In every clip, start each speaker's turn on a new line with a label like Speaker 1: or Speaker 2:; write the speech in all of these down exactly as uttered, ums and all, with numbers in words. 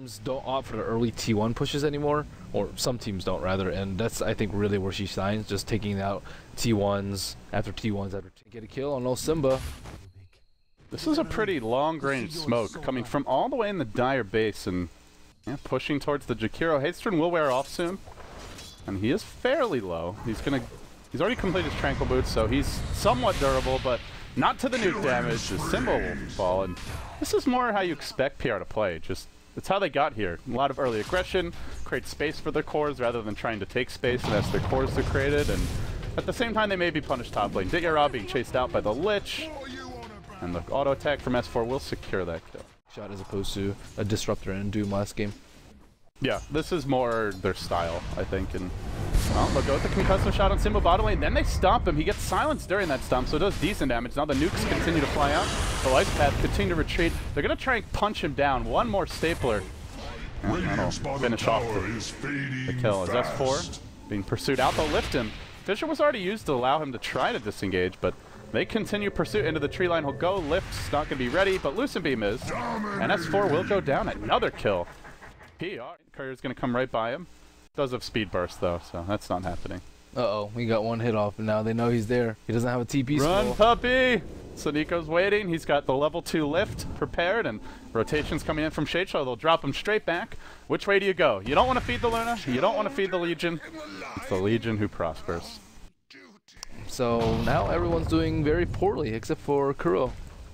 Speaker 1: teams don't opt for the early T one pushes anymore, or some teams don't rather, and that's I think really where she shines, just taking out T ones after T ones after T. Get a kill on old Simba.
Speaker 2: This is a pretty long-range smoke coming from all the way in the Dire base and yeah, pushing towards the Jakiro. Haestrin will wear off soon, and he is fairly low. He's gonna, he's already completed his Tranquil Boots, so he's somewhat durable, but not to the nuke damage. The Simba will fall, and this is more how you expect P R to play. Just it's how they got here. A lot of early aggression, create space for their cores rather than trying to take space, and that's their cores they're created. And at the same time, they may be punished top lane. Diggerah being chased out by the Lich. And the auto attack from S four will secure that kill.
Speaker 1: Shot as opposed to a disruptor in Doom last game.
Speaker 2: Yeah, this is more their style, I think. And well, they'll go with the concussive shot on Simba bottom lane. Then they stomp him. He gets silenced during that stomp, so it does decent damage. Now the nukes continue to fly out. The life path continue to retreat. They're going to try and punch him down. One more stapler. And that'll finish off the, the kill. As S four being pursued out, they'll lift him. Fissure was already used to allow him to try to disengage, but they continue pursuit into the tree line. He'll go, lift's not going to be ready, but Lucent Beam is. And S four will go down. Another kill. P R. Courier's going to come right by him. Does have speed burst though, so that's not happening.
Speaker 1: Uh-oh, we got one hit off, and now they know he's there. He doesn't have a T P
Speaker 2: Run,
Speaker 1: skill.
Speaker 2: puppy! So Nico's waiting. He's got the level two lift prepared, and rotations coming in from Shadeshow. They'll drop him straight back. Which way do you go? You don't want to feed the Luna. You don't want to feed the Legion. It's the Legion who prospers.
Speaker 1: So now everyone's doing very poorly, except for Kuro.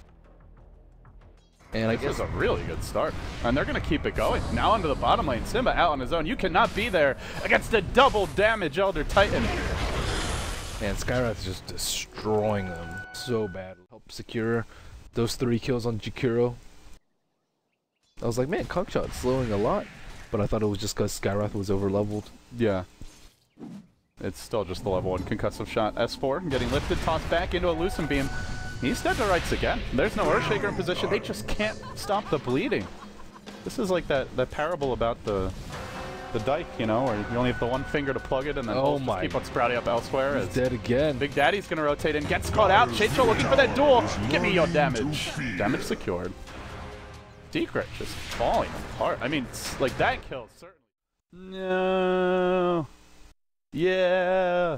Speaker 1: And I
Speaker 2: this
Speaker 1: guess
Speaker 2: is a really good start. And they're going to keep it going. Now onto the bottom lane. Simba out on his own. You cannot be there against the double damage Elder Titan.
Speaker 1: Man, Skywrath is just destroying them so bad. Help secure those three kills on Jakiro. I was like, man, Conkshot's slowing a lot. But I thought it was just because Skywrath was over leveled.
Speaker 2: Yeah. It's still just the level one concussive shot. S four getting lifted, tossed back into a Lucent Beam. He's dead to rights again. There's no Earthshaker in position. They just can't stop the bleeding. This is like that, that parable about the the dike, you know, where you only have the one finger to plug it and then
Speaker 1: oh
Speaker 2: just keep on sprouting up elsewhere.
Speaker 1: He's dead again.
Speaker 2: Big Daddy's going to rotate in, gets caught out. Shadeshow looking for that duel. Give me your damage. Damage secured. Decret just falling apart. I mean, like that kill, certainly. No. Yeah.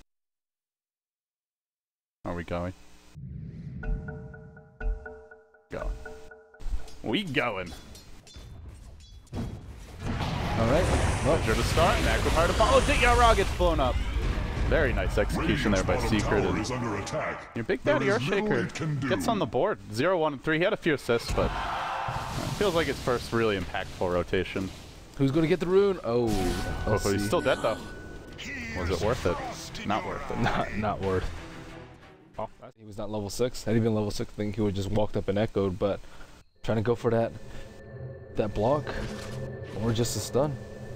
Speaker 2: Are we going? Going. We going.
Speaker 1: Alright. Well,
Speaker 2: Pleasure to start, and Aquapire to follow. Diggerah gets blown up. Very nice execution there by Secret. And your Big Daddy Earthshaker gets on the board. zero, one, and three. He had a few assists, but it feels like his first really impactful rotation.
Speaker 1: who's going to get the rune? Oh.
Speaker 2: Oh, but he's still dead, though. Was it worth it? Not worth it.
Speaker 1: Not, not worth. Oh, he was not level six. Had he been level six, I think he would just walked up and echoed, but trying to go for that that block or just a stun.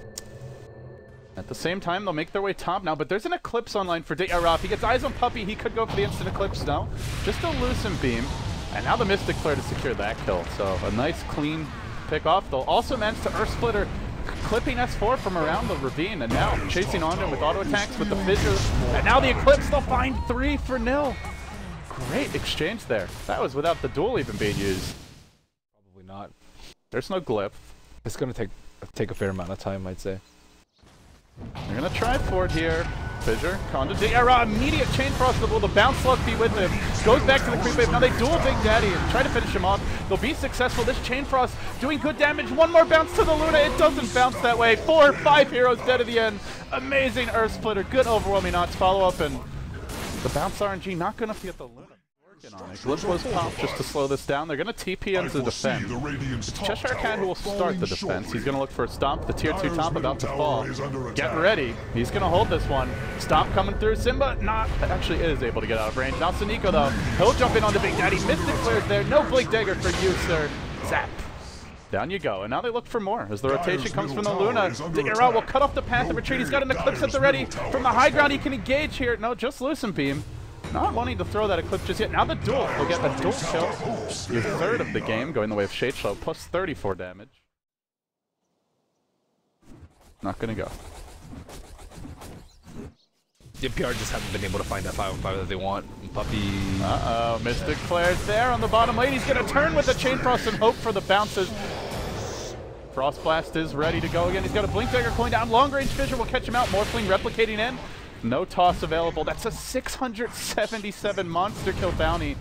Speaker 2: At the same time, they'll make their way top now, but there's an Eclipse online for Diggerah. If he gets eyes on Puppy, he could go for the instant Eclipse now. Just a Lucent Beam. And now the Mystic Flare to secure that kill. So a nice, clean pick off. They'll also manage to Earth Splitter, clipping S four from around the ravine, and now chasing on him with auto attacks with the Fissure. And now the Eclipse, they'll find three for nil. Great exchange there. That was without the duel even being used.
Speaker 1: Probably not.
Speaker 2: There's no glyph.
Speaker 1: It's going to take take a fair amount of time, I'd say.
Speaker 2: They're going to try for it here. Fissure, Conda, Diggerah, immediate Chain Frost. Will the bounce luck be with him? Goes back to the creep wave. Now they duel Big Daddy and try to finish him off. They'll be successful. This Chain Frost doing good damage. One more bounce to the Luna. It doesn't bounce that way. Four, five heroes dead at the end. Amazing Earth Splitter. Good overwhelming odds. Follow up, and the bounce R N G not going to get the Luna. On it. Glyph was popped just to slow this down. They're going to T P into the defense. It's Cheshire Cat who will start the defense. He's going to look for a stomp. The tier two top about to fall. Get ready. He's going to hold this one. Stomp coming through. Simba not actually is able to get out of range. Now Suniko though. He'll jump in on the Big Daddy. Mystic Flare's there. No Blink Dagger for you, sir. Zap. Down you go. And now they look for more as the rotation comes from the Luna. Diggerah will cut off the path of retreat. He's got an Eclipse at the ready. From the high ground he can engage here. No, just Lucent Beam. Not wanting to throw that Eclipse just yet. Now the duel. We'll get a duel kill. Your third of the game, going the way of Shadeshow, plus thirty-four damage. Not gonna go.
Speaker 1: The P R just haven't been able to find that five on five that they want. Puppy.
Speaker 2: Uh-oh, Mystic Flare's there on the bottom lane. He's gonna turn with the Chain Frost and hope for the bounces. Frost Blast is ready to go again. He's got a Blink Dagger going down. Long range Fissure will catch him out. Morphling replicating in. No toss available. That's a six hundred seventy-seven monster kill bounty.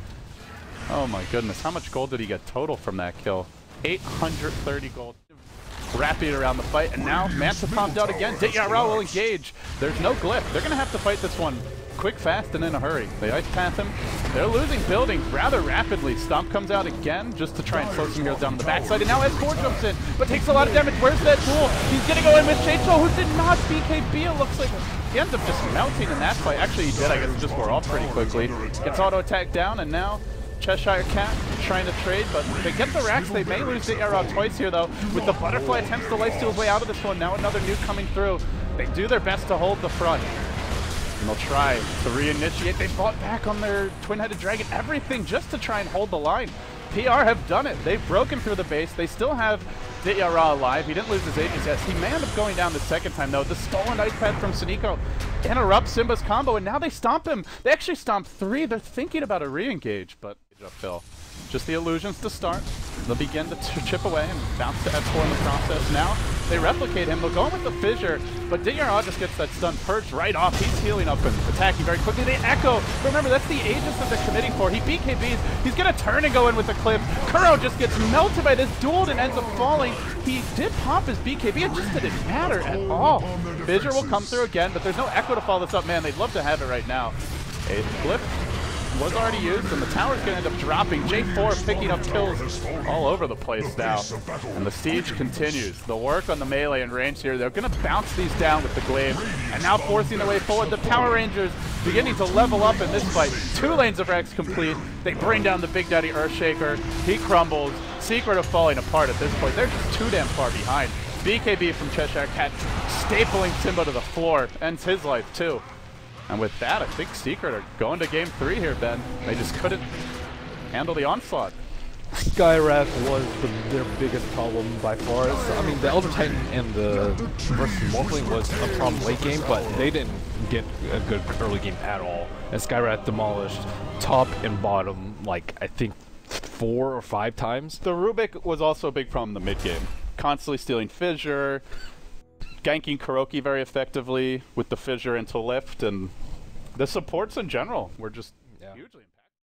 Speaker 2: Oh my goodness. How much gold did he get total from that kill? eight hundred thirty gold. Wrapping around the fight, and now Manta popped out again. Ditya will engage. There's no glyph. They're going to have to fight this one quick, fast, and in a hurry. They ice path him. They're losing buildings rather rapidly. Stomp comes out again just to try and slow some heroes down the backside, and now S four jumps in, but takes a lot of damage. Where's that duel? He's going to go in with Chainsaw, who did not B K B. It looks like he ends up just melting in that fight. Actually, he did. I guess just wore off pretty quickly. Gets auto attack down, and now Cheshire Cat trying to trade, but they get the racks. They may lose the arrow twice here, though. With the Butterfly attempts to lifesteal his way out of this one. Now another nuke coming through. They do their best to hold the front. And they'll try to reinitiate. They fought back on their Twin-Headed Dragon. Everything just to try and hold the line. P R have done it. They've broken through the base. They still have Ditya alive. He didn't lose his Aegis yet. He may end up going down the second time, though. The stolen ice pad from Suniko interrupts Simba's combo, and now they stomp him. They actually stomp three. They're thinking about a re-engage, but uphill. Just the illusions to start. They'll begin to chip away and bounce to F four in the process. Now they replicate him. They'll go in with the Fissure, but Ditya just gets that stun purged right off. He's healing up and attacking very quickly. They echo. Remember, that's the Aegis that they're committing for. He B K Bs. He's going to turn and go in with the clip. Kuro just gets melted by this duel and ends up falling. He did pop his B K B. It just didn't matter at all. Fissure will come through again, but there's no echo to follow this up. Man, they'd love to have it right now. A flip was already used, and the tower's going to end up dropping. J four picking up kills all over the place now. And the siege continues. The work on the melee and range here, they're going to bounce these down with the glaive, and now forcing their way forward. The Power Rangers beginning to level up in this fight. Two lanes of Rex complete. They bring down the Big Daddy Earthshaker. He crumbles. Secret of falling apart at this point. They're just too damn far behind. B K B from Cheshire Cat stapling Simba to the floor. Ends his life, too. And with that, I think Secret are going to game three here, Ben. They just couldn't handle the onslaught.
Speaker 1: Skywrath was the, their biggest problem by far. So, I mean, the Elder Titan and the versus Morphling was a problem late game, but they didn't get a good early game at all. And Skywrath demolished top and bottom, like, I think, four or five times.
Speaker 2: The Rubik was also a big problem in the mid game. Constantly stealing Fissure, ganking Kuroki very effectively with the Fissure into lift, and the supports in general were just yeah. hugely impactful.